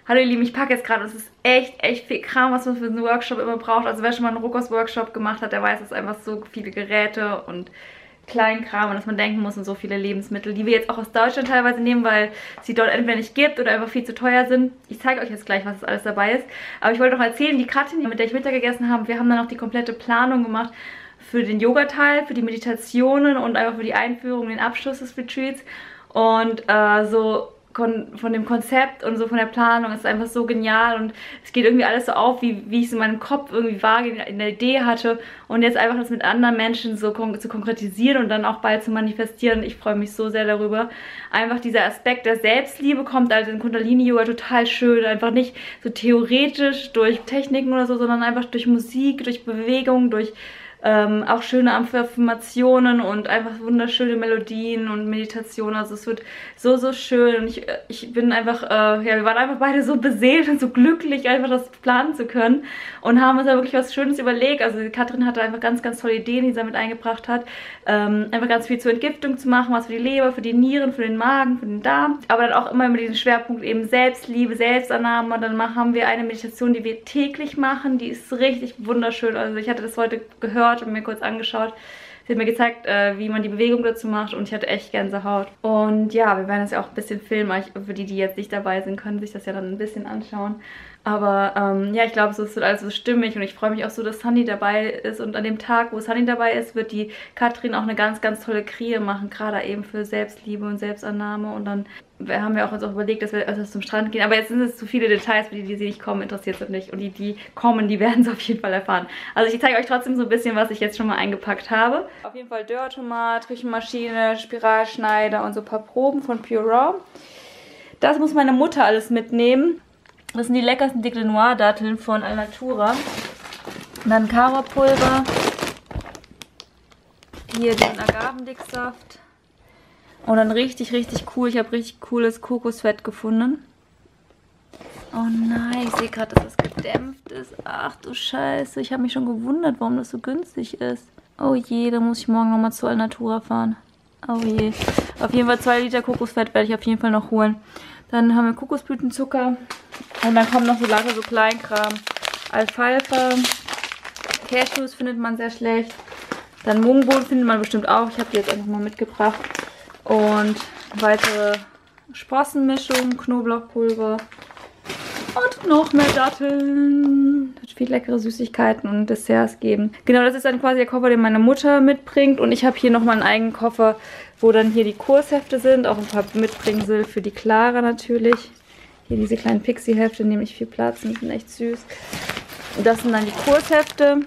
Hallo ihr Lieben, ich packe jetzt gerade und es ist echt viel Kram, was man für einen Workshop immer braucht. Also wer schon mal einen Rohkost-Workshop gemacht hat, der weiß, es ist einfach so viele Geräte und Kleinkram, und dass man denken muss, und so viele Lebensmittel, die wir jetzt auch aus Deutschland teilweise nehmen, weil es sie dort entweder nicht gibt oder einfach viel zu teuer sind. Ich zeige euch jetzt gleich, was alles dabei ist. Aber ich wollte noch erzählen, die Katrin, mit der ich Mittag gegessen habe, wir haben dann noch die komplette Planung gemacht für den Yoga-Teil, für die Meditationen und einfach für die Einführung, den Abschluss des Retreats. Und so von dem Konzept und so von der Planung ist einfach so genial, und es geht irgendwie alles so auf, wie ich es in meinem Kopf irgendwie vage in der Idee hatte, und jetzt einfach das mit anderen Menschen so zu konkretisieren und dann auch bald zu manifestieren. Ich freue mich so sehr darüber. Einfach dieser Aspekt der Selbstliebe kommt also in Kundalini-Yoga total schön, einfach nicht so theoretisch durch Techniken oder so, sondern einfach durch Musik, durch Bewegung, durch auch schöne Affirmationen und einfach wunderschöne Melodien und Meditationen. Also es wird so schön, und ich bin einfach, ja, wir waren einfach beide so beseelt und so glücklich, einfach das planen zu können, und haben uns da wirklich was Schönes überlegt. Also die Katrin hatte einfach ganz tolle Ideen, die sie damit eingebracht hat. Einfach ganz viel zur Entgiftung zu machen, was für die Leber, für die Nieren, für den Magen, für den Darm, aber dann auch immer mit diesem Schwerpunkt eben Selbstliebe, Selbstannahme. Und dann haben wir eine Meditation, die wir täglich machen, die ist richtig wunderschön. Also ich hatte das heute gehört und mir kurz angeschaut. Sie hat mir gezeigt, wie man die Bewegung dazu macht, und ich hatte echt Gänsehaut. Und ja, wir werden das ja auch ein bisschen filmen. Für die, die jetzt nicht dabei sind, können sich das ja dann ein bisschen anschauen. Aber ja, ich glaube, es wird alles so stimmig, und ich freue mich auch so, dass Sunny dabei ist. Und an dem Tag, wo Sunny dabei ist, wird die Katrin auch eine ganz tolle Krie machen, gerade eben für Selbstliebe und Selbstannahme. Und dann haben wir uns auch überlegt, dass wir zum Strand gehen. Aber jetzt sind es zu viele Details, für die nicht kommen, interessiert es nicht. Und die kommen, die werden es auf jeden Fall erfahren. Also ich zeige euch trotzdem so ein bisschen, was ich jetzt schon mal eingepackt habe. Auf jeden Fall Dörrtomat, Küchenmaschine, Spiralschneider und so ein paar Proben von Pure Raw. Das muss meine Mutter alles mitnehmen. Das sind die leckersten Dick Noir Datteln von Alnatura. Und dann Karopulver. Hier den Agavendicksaft. Und dann richtig cool. Ich habe richtig cooles Kokosfett gefunden. Oh nein, ich sehe gerade, dass das gedämpft ist. Ach du Scheiße, ich habe mich schon gewundert, warum das so günstig ist. Oh je, da muss ich morgen nochmal zu Alnatura fahren. Oh je. Auf jeden Fall 2 Liter Kokosfett werde ich auf jeden Fall noch holen. Dann haben wir Kokosblütenzucker. Und dann kommt noch so lange so Kleinkram. Alfalfa. Cashews findet man sehr schlecht. Dann Mungbohnen findet man bestimmt auch. Ich habe die jetzt einfach mal mitgebracht. Und weitere Sprossenmischung, Knoblauchpulver. Und noch mehr Datteln. Wird viel leckere Süßigkeiten und Desserts geben. Genau, das ist dann quasi der Koffer, den meine Mutter mitbringt. Und ich habe hier nochmal einen eigenen Koffer, wo dann hier die Kurshefte sind. Auch ein paar Mitbringsel für die Clara natürlich. Hier diese kleinen Pixie-Hefte, nehmen nicht viel Platz und sind echt süß. Und das sind dann die Kurshefte.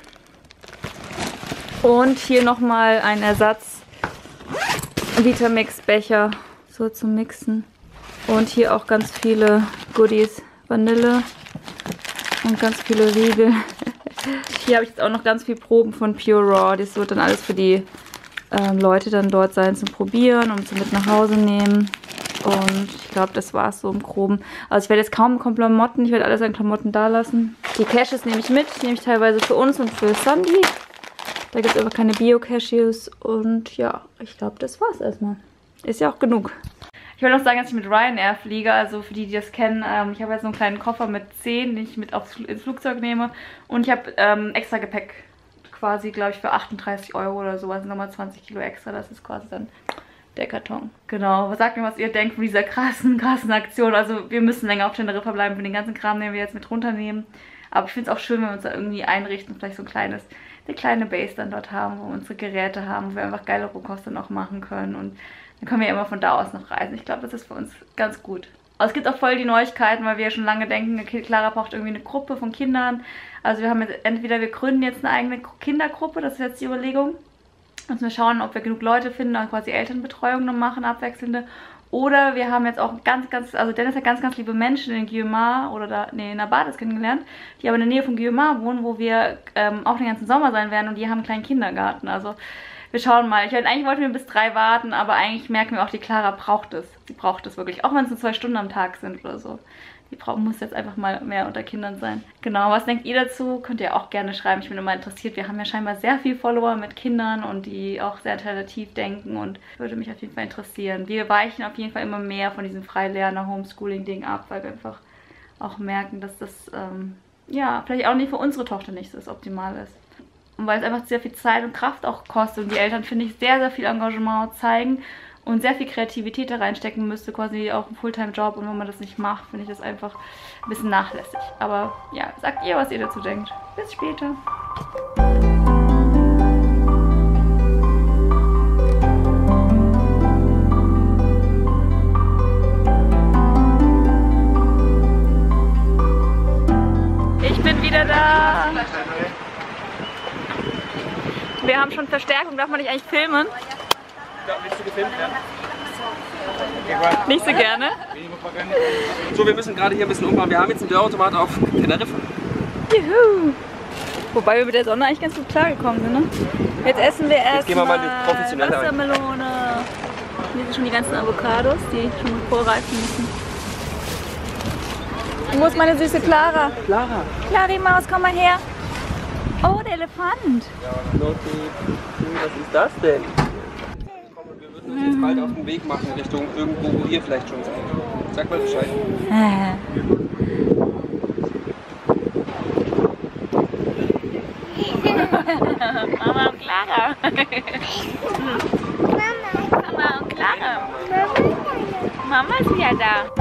Und hier nochmal ein Ersatz Vitamix-Becher, so zum Mixen. Und hier auch ganz viele Goodies. Vanille und ganz viele Riegel. Hier habe ich jetzt auch noch ganz viele Proben von Pure Raw. Das wird dann alles für die Leute dann dort sein zum Probieren und zum mit nach Hause nehmen. Und ich glaube, das war es so im Groben. Also ich werde jetzt kaum Klamotten, ich werde alles an Klamotten da lassen. Die Cashews nehme ich mit, die nehme ich teilweise für uns und für Sandy. Da gibt es aber keine Bio-Cashews. Und ja, ich glaube, das war's erstmal. Ist ja auch genug. Ich will noch sagen, dass ich mit Ryanair fliege, also für die, die das kennen. Ich habe jetzt so einen kleinen Koffer mit 10, den ich mit ins Flugzeug nehme. Und ich habe extra Gepäck quasi, glaube ich, für 38 € oder so. Also nochmal 20 Kilo extra, das ist quasi dann der Karton. Genau, sagt mir, was ihr denkt von dieser krassen Aktion. Also wir müssen länger auf Teneriffa bleiben für den ganzen Kram, den wir jetzt mit runternehmen. Aber ich finde es auch schön, wenn wir uns da irgendwie einrichten, vielleicht so eine kleine Base dann dort haben, wo wir unsere Geräte haben, wo wir einfach geile Rohkost noch machen können. Und dann können wir ja immer von da aus noch reisen. Ich glaube, das ist für uns ganz gut. Aber es gibt auch voll die Neuigkeiten, weil wir ja schon lange denken, Clara braucht irgendwie eine Gruppe von Kindern. Also wir haben jetzt entweder wir gründen jetzt eine eigene Kindergruppe, das ist jetzt die Überlegung. Müssen wir schauen, ob wir genug Leute finden, dann quasi Elternbetreuung noch machen, abwechselnde. Oder wir haben jetzt auch also Dennis hat ganz liebe Menschen in Guiomar in Nabades kennengelernt, die aber in der Nähe von Guiomar wohnen, wo wir auch den ganzen Sommer sein werden, und die haben einen kleinen Kindergarten. Also wir schauen mal. Eigentlich wollten wir bis 3 warten, aber eigentlich merken wir auch, die Clara braucht es. Sie braucht es wirklich, auch wenn es nur 2 Stunden am Tag sind oder so. Die muss jetzt einfach mal mehr unter Kindern sein. Genau, was denkt ihr dazu? Könnt ihr auch gerne schreiben. Ich bin immer interessiert. Wir haben ja scheinbar sehr viele Follower mit Kindern und die auch sehr alternativ denken, und würde mich auf jeden Fall interessieren. Wir weichen auf jeden Fall immer mehr von diesem Freilerner-Homeschooling-Ding ab, weil wir einfach auch merken, dass das ja vielleicht auch nicht für unsere Tochter nicht so das Optimal ist. Und weil es einfach sehr viel Zeit und Kraft auch kostet und die Eltern, finde ich, sehr, sehr viel Engagement zeigen und sehr viel Kreativität da reinstecken müsste, quasi auch ein Fulltime-Job. Und wenn man das nicht macht, finde ich das einfach ein bisschen nachlässig. Aber ja, sagt ihr, was ihr dazu denkt. Bis später. Ich bin wieder da. Wir haben schon Verstärkung. Darf man nicht eigentlich filmen? Willst du gefilmt werden? Nicht so gerne. So, wir müssen gerade hier ein bisschen umbauen. Wir haben jetzt einen Dörrautomat auf Teneriffa. Juhu! Wobei wir mit der Sonne eigentlich ganz gut klargekommen sind, ne? Jetzt essen wir gehen wir mal erstmal die professionelle ein. Wassermelone. Hier sind schon die ganzen Avocados, die schon mal vorreifen müssen. Wo ist meine süße Clara? Clara. Clari-Maus, komm mal her. Oh, der Elefant. Was ist das denn? Wir würden uns jetzt bald auf den Weg machen Richtung irgendwo, wo ihr vielleicht schon seid. Sag mal Bescheid. Mama und Clara. Mama und Clara. Mama ist wieder da.